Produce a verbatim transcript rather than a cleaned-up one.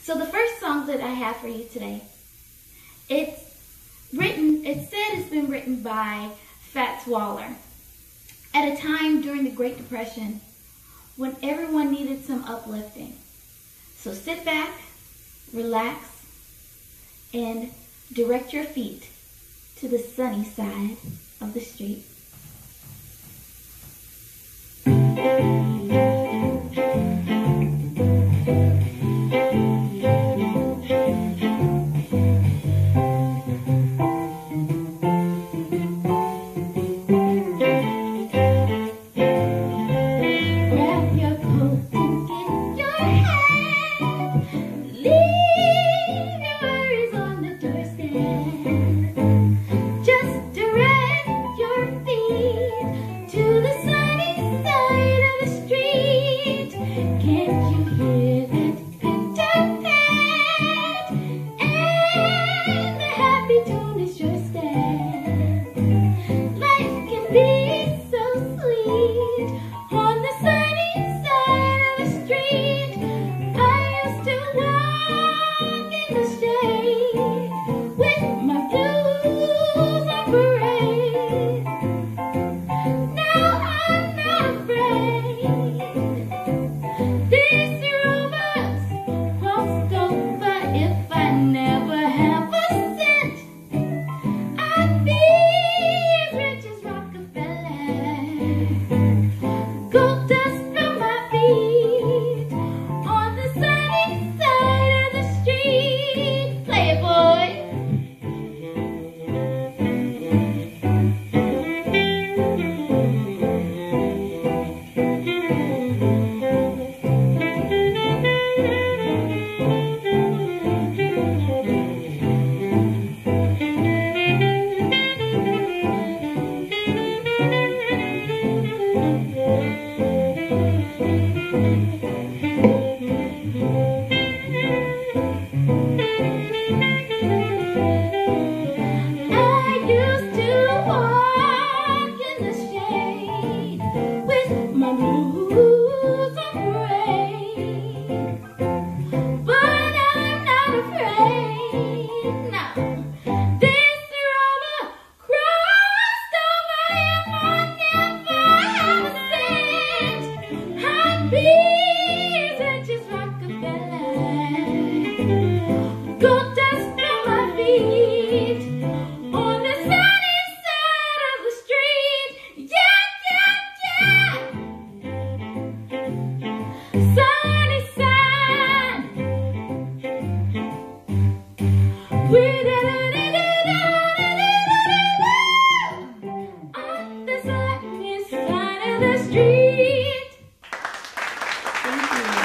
So the first song that I have for you today, it's written, it said it's been written by Fats Waller at a time during the Great Depression when everyone needed some uplifting. So sit back, relax, and direct your feet to the sunny side of the street. Thank you.